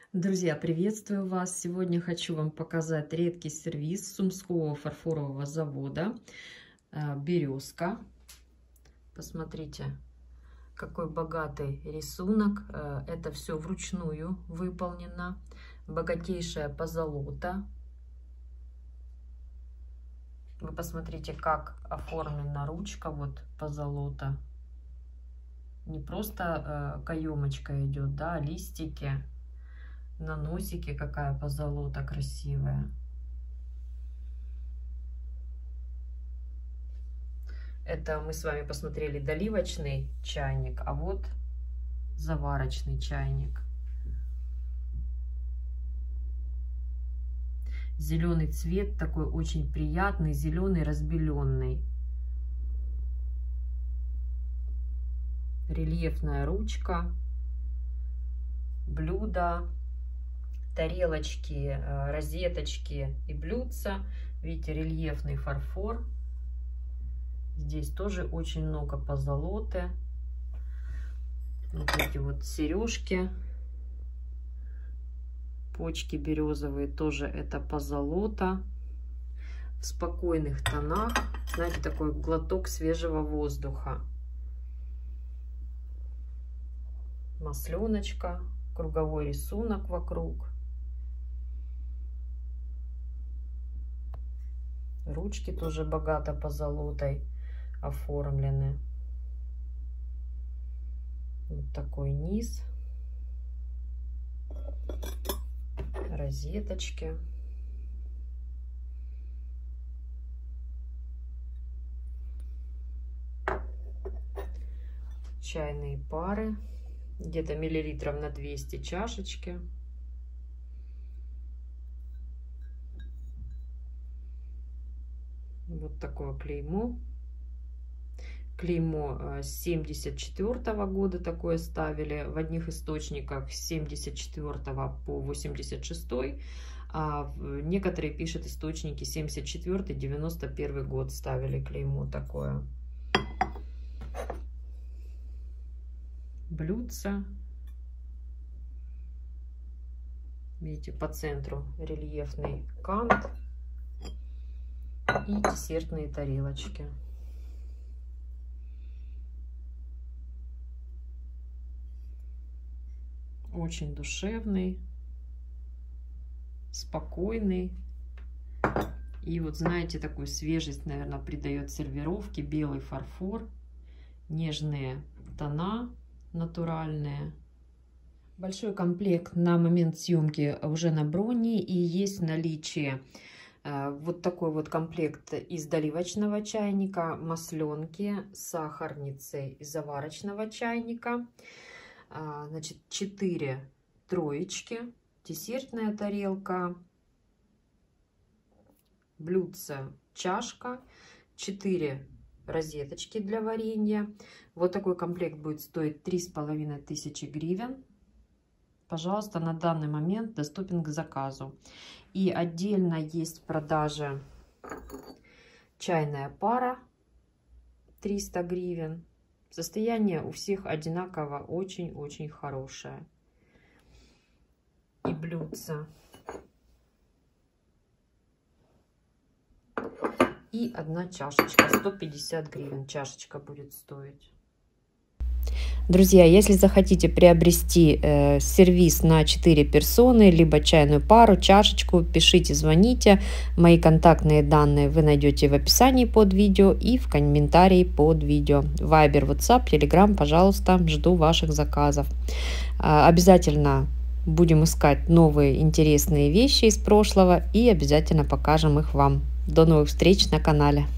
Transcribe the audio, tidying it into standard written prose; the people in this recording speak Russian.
Друзья, приветствую вас! Сегодня хочу вам показать редкий сервиз Сумского фарфорового завода «Березка». Посмотрите, какой богатый рисунок. Это все вручную выполнено. Богатейшая позолота. Вы посмотрите, как оформлена ручка. Вот позолота. Не просто каемочка идет, да, листики. На носике какая позолота красивая. Это мы с вами посмотрели доливочный чайник, а вот заварочный чайник. Зеленый цвет такой очень приятный, зеленый разбеленный. Рельефная ручка, блюдо, тарелочки, розеточки и блюдца. Видите, рельефный фарфор. Здесь тоже очень много позолоты. Вот эти вот сережки, почки березовые, тоже это позолота. В спокойных тонах. Знаете, такой глоток свежего воздуха. Масленочка, круговой рисунок вокруг. Ручки тоже богато позолотой оформлены. Вот такой низ. Розеточки. Чайные пары. Где-то миллилитров на 200 чашечки. Вот такое клеймо. Клеймо с 74 года такое ставили. В одних источниках с 74 по 86. А некоторые пишут источники 74-91 год ставили клеймо такое. Блюдца. Видите, по центру рельефный кант. И десертные тарелочки. Очень душевный, спокойный. И вот, знаете, такую свежесть, наверное, придает сервировке. Белый фарфор, нежные тона натуральные. Большой комплект на момент съемки уже на броне. И есть в наличии вот такой вот комплект из доливочного чайника, масленки, сахарницы и заварочного чайника. Значит, 4 троечки, десертная тарелка, блюдце, чашка, 4 розеточки для варенья. Вот такой комплект будет стоить 3500 гривен. Пожалуйста, на данный момент доступен к заказу. И отдельно есть в продаже чайная пара 300 гривен. Состояние у всех одинаково очень-очень хорошее. И блюдца. И одна чашечка. 150 гривен чашечка будет стоить. Друзья, если захотите приобрести сервиз на 4 персоны, либо чайную пару, чашечку, пишите, звоните. Мои контактные данные вы найдете в описании под видео и в комментарии под видео. Viber, WhatsApp, Telegram, пожалуйста, жду ваших заказов. Обязательно будем искать новые интересные вещи из прошлого и обязательно покажем их вам. До новых встреч на канале.